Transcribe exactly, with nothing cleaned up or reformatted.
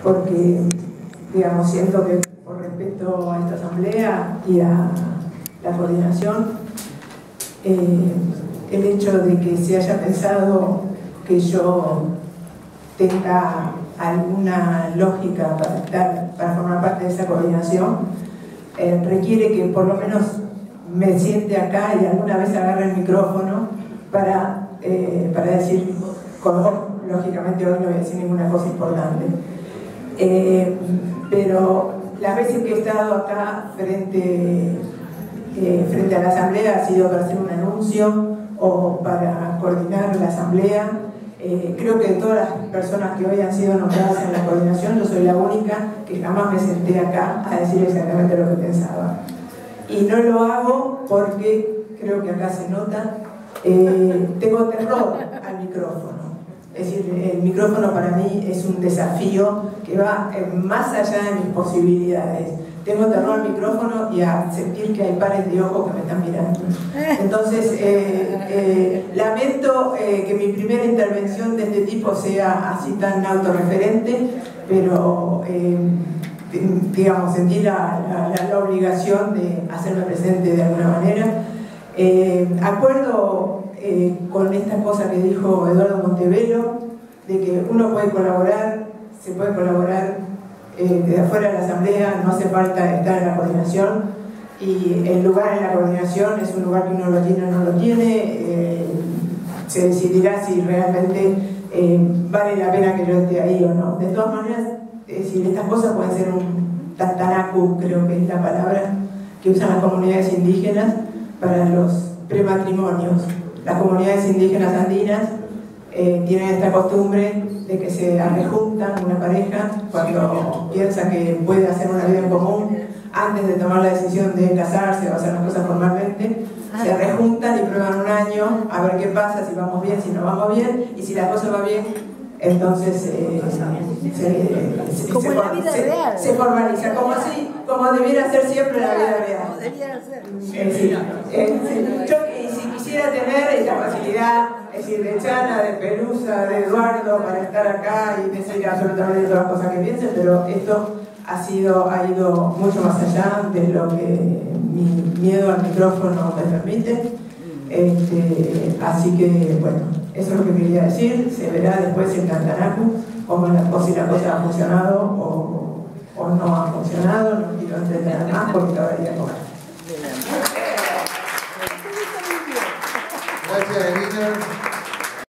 porque, digamos, siento que por respeto a esta asamblea y a la coordinación, eh, el hecho de que se haya pensado que yo tenga alguna lógica para estar, para formar parte de esa coordinación, eh, requiere que por lo menos me siente acá y alguna vez agarre el micrófono para, eh, para decir, con, lógicamente hoy no voy a decir ninguna cosa importante, eh, pero las veces que he estado acá frente, eh, frente a la asamblea ha sido para hacer un anuncio o para coordinar la asamblea. Eh, creo que de todas las personas que hoy han sido nombradas en la coordinación, yo soy la única que jamás me senté acá a decir exactamente lo que pensaba. Y no lo hago porque creo que acá se nota, eh, tengo terror al micrófono. Es decir, el micrófono para mí es un desafío que va más allá de mis posibilidades. Tengo terror al micrófono y a sentir que hay pares de ojos que me están mirando. Entonces, eh, eh, lamento eh, que mi primera intervención de este tipo sea así tan autorreferente, pero eh, digamos, sentí la, la, la obligación de hacerme presente de alguna manera. Eh, acuerdo eh, con esta cosa que dijo Eduardo Montevelo, de que uno puede colaborar, se puede colaborar eh, desde afuera de la asamblea, no hace falta estar en la coordinación, y el lugar en la coordinación es un lugar que uno lo tiene o no lo tiene, eh, se decidirá si realmente eh, vale la pena que yo esté ahí o no. De todas maneras, es decir, estas cosas pueden ser un tantanacu, creo que es la palabra que usan las comunidades indígenas para los prematrimonios. Las comunidades indígenas andinas eh, tienen esta costumbre de que se rejuntan una pareja cuando piensa que puede hacer una vida en común, antes de tomar la decisión de casarse o hacer las cosas formalmente, se rejuntan y prueban un año a ver qué pasa, si vamos bien, si no vamos bien, y si la cosa va bien, entonces eh, se, se, como se, en la vida se, real. se formaliza, como así, como debiera ser siempre la vida real. Debería ser. Eh, sí, eh, sí. Yo y si quisiera tener la facilidad, es decir, de Chana, de Pelusa, de Eduardo, para estar acá y decir absolutamente todas las cosas que piensen, pero esto ha sido, ha ido mucho más allá de lo que mi miedo al micrófono me permite. Este, así que, bueno, eso es lo que quería decir. Se verá después en Tantanacu cómo la, o si la cosa ha funcionado o, o no ha funcionado. No quiero entender más porque todavía no. Gracias, Elina.